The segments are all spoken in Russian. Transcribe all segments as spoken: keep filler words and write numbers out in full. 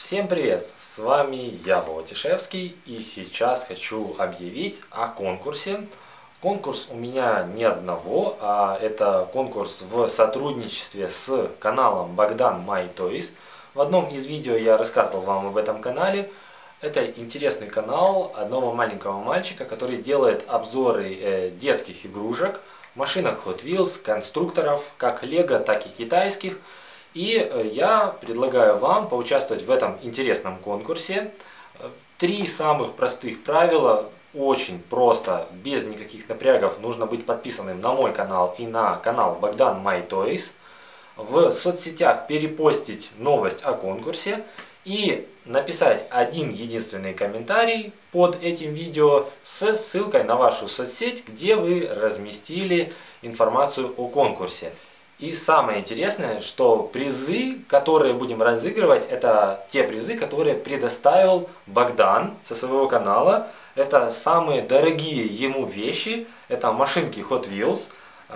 Всем привет! С вами я, Волотишевский, и сейчас хочу объявить о конкурсе. Конкурс у меня не одного, а это конкурс в сотрудничестве с каналом Богдан My Toys. В одном из видео я рассказывал вам об этом канале. Это интересный канал одного маленького мальчика, который делает обзоры э, детских игрушек, машинок Hot Wheels, конструкторов, как Лего, так и китайских. И я предлагаю вам поучаствовать в этом интересном конкурсе. Три самых простых правила, очень просто, без никаких напрягов. Нужно быть подписанным на мой канал и на канал Богдан My Toys. В соцсетях перепостить новость о конкурсе и написать один единственный комментарий под этим видео с ссылкой на вашу соцсеть, где вы разместили информацию о конкурсе. И самое интересное, что призы, которые будем разыгрывать, это те призы, которые предоставил Богдан со своего канала. Это самые дорогие ему вещи, это машинки Hot Wheels,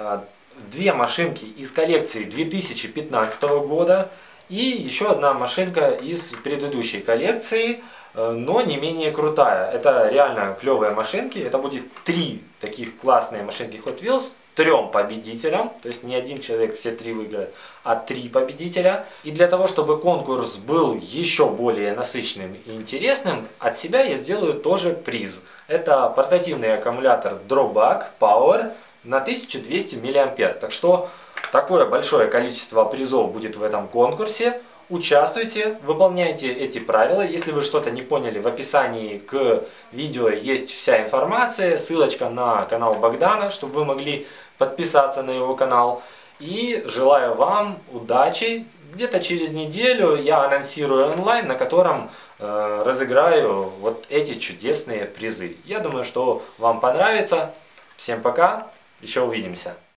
две машинки из коллекции две тысячи пятнадцатого года и еще одна машинка из предыдущей коллекции, но не менее крутая. Это реально клевые машинки, это будет три таких классные машинки Hot Wheels. Трем победителям, то есть не один человек все три выиграет, а три победителя. И для того, чтобы конкурс был еще более насыщенным и интересным, от себя я сделаю тоже приз. Это портативный аккумулятор Drawback Power на тысячу двести миллиампер. Так что такое большое количество призов будет в этом конкурсе. Участвуйте, выполняйте эти правила. Если вы что-то не поняли, в описании к видео есть вся информация, ссылочка на канал Богдана, чтобы вы могли подписаться на его канал. И желаю вам удачи. Где-то через неделю я анонсирую онлайн, на котором э, разыграю вот эти чудесные призы. Я думаю, что вам понравится. Всем пока, еще увидимся.